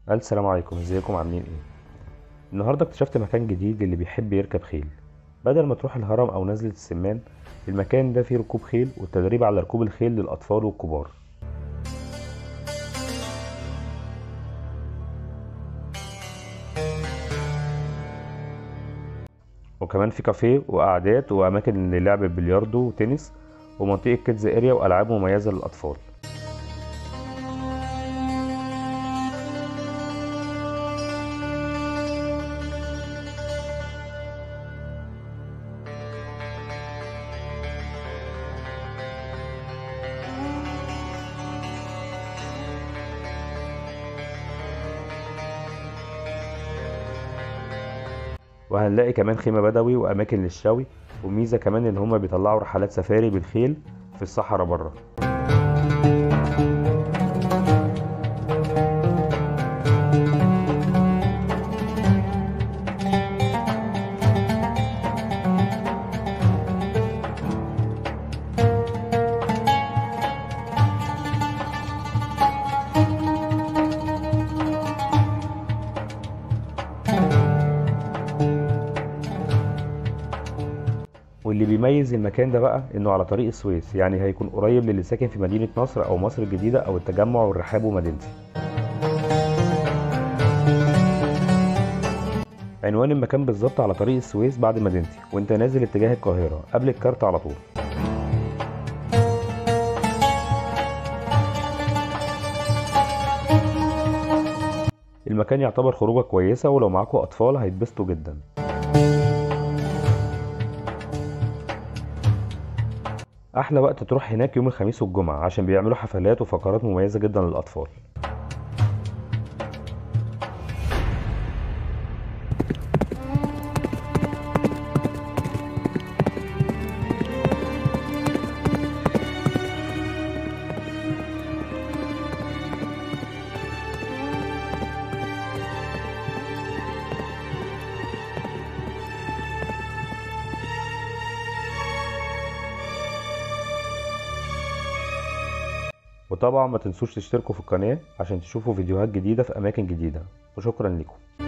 السلام عليكم، ازيكم عاملين ايه؟ النهارده اكتشفت مكان جديد للي بيحب يركب خيل. بدل ما تروح الهرم او نزلة السمان، المكان ده فيه ركوب خيل والتدريب على ركوب الخيل للاطفال والكبار. وكمان في كافيه وقعدات واماكن للعب البلياردو وتنس، ومنطقة كيدز اريا والعاب مميزة للاطفال. وهنلاقي كمان خيمة بدوي واماكن للشوي، وميزة كمان ان هما بيطلعوا رحلات سفاري بالخيل في الصحراء بره. واللي بيميز المكان ده بقى انه على طريق السويس، يعني هيكون قريب للي ساكن في مدينة نصر او مصر الجديدة او التجمع والرحاب ومدينتي. عنوان المكان بالظبط على طريق السويس بعد مدينتي وانت نازل اتجاه القاهرة قبل الكارت على طول. المكان يعتبر خروجة كويسة، ولو معاكوا اطفال هيتبسطوا جدا. احلى وقت تروح هناك يوم الخميس والجمعة عشان بيعملوا حفلات وفقرات مميزة جدا للاطفال. وطبعا ما تنسوش تشتركوا في القناة عشان تشوفوا فيديوهات جديدة في اماكن جديدة. وشكرا لكم.